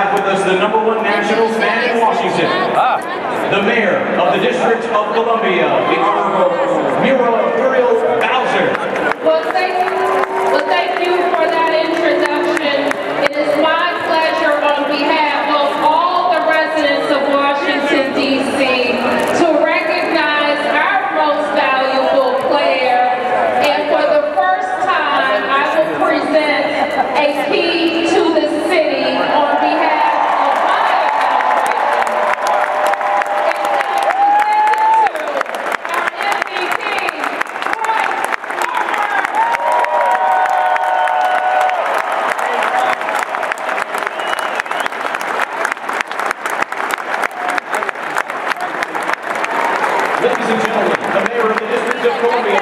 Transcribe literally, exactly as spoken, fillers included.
have with us the number one Nationals fan in Washington, ah. the Mayor of the District of Columbia, the Honorable Muriel Bowser. Well, thank you. Well, thank you for that introduction. It is my pleasure on behalf of all the residents of Washington, D C to recognize our most valuable player. And for the first time, I will present a key to the city on behalf of my administration. Ladies and gentlemen, the Mayor of the District of Columbia,